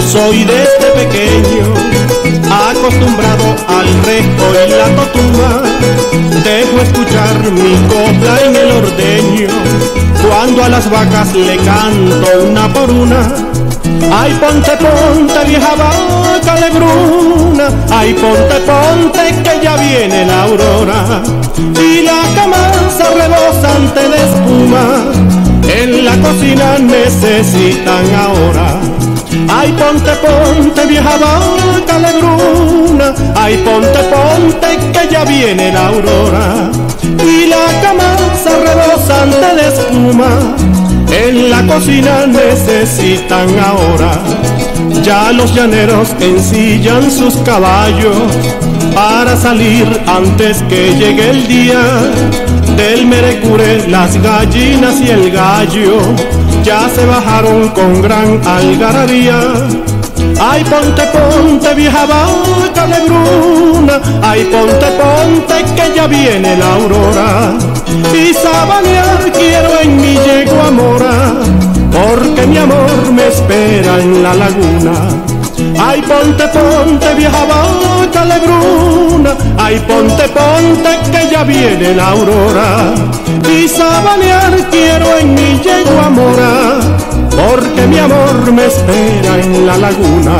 soy desde pequeño acostumbrado al rejo y la totumba. Dejo escuchar mi copla en el ordeño cuando a las vacas le canto una por una. Ay, ponte, ponte, vieja vaca lebruna. Ay, ponte, ponte, que ya viene la aurora y la camaza rebosante de espuma en la cocina necesitan ahora. Ay, ponte, ponte, vieja vaca lebruna. Ay, ponte, ponte, que ya viene la aurora y la camaza rebosante de espuma en la cocina necesitan ahora. Ya los llaneros ensillan sus caballos para salir antes que llegue el día del merecure. Las gallinas y el gallo ya se bajaron con gran algarabía. Ay, ponte, ponte, vieja vaca lebruna. Ay, ponte, ponte, que ya viene la aurora y sabanear quiero en mi yegua mora, porque mi amor me espera en la laguna. Ay, ponte, ponte, vieja vaca lebruna. Ay, ponte, ponte, que ya viene la aurora y sabanear quiero en mi yegua mora, porque mi amor me espera en la laguna.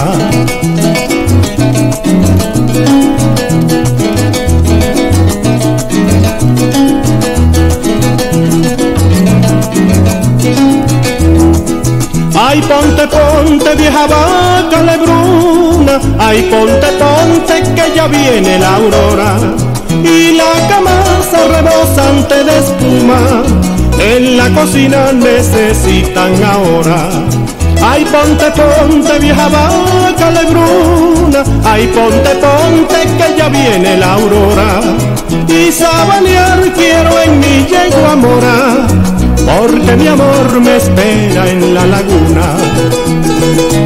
Ay, ponte, ponte, vieja vaca lebruna. Ay, ponte, ponte, que ya viene la aurora y la camaza rebosante de espuma en la cocina necesitan ahora. Ay, ponte, ponte, vieja vaca lebruna. Ay, ponte, ponte, que ya viene la aurora y sabanear quiero en mi yegua mora, porque mi amor me espera en la laguna.